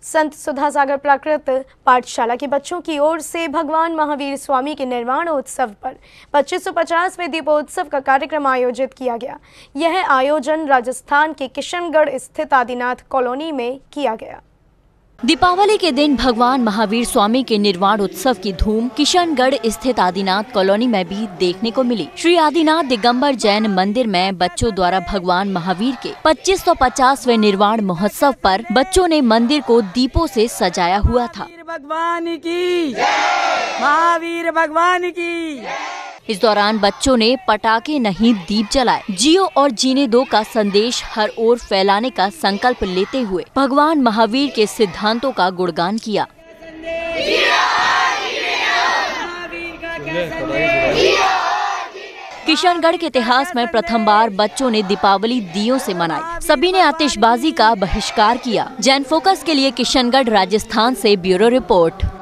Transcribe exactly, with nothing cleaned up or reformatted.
संत सुधा सागर प्राकृत पाठशाला के बच्चों की ओर से भगवान महावीर स्वामी के निर्वाण उत्सव पर पच्चीस सौ पचासवें दीपोत्सव का कार्यक्रम आयोजित किया गया। यह आयोजन राजस्थान के किशनगढ़ स्थित आदिनाथ कॉलोनी में किया गया। दीपावली के दिन भगवान महावीर स्वामी के निर्वाण उत्सव की धूम किशनगढ़ स्थित आदिनाथ कॉलोनी में भी देखने को मिली। श्री आदिनाथ दिगंबर जैन मंदिर में बच्चों द्वारा भगवान महावीर के पच्चीस सौ पचासवें निर्वाण महोत्सव पर बच्चों ने मंदिर को दीपों से सजाया हुआ था। भगवान की महावीर भगवान की। इस दौरान बच्चों ने पटाखे नहीं दीप जलाए। जियो और जीने दो का संदेश हर ओर फैलाने का संकल्प लेते हुए भगवान महावीर के सिद्धांतों का गुणगान किया। किशनगढ़ के इतिहास में प्रथम बार बच्चों ने दीपावली दियों से मनाई। सभी ने आतिशबाजी का बहिष्कार किया। जैन फोकस के लिए किशनगढ़ राजस्थान से ब्यूरो रिपोर्ट।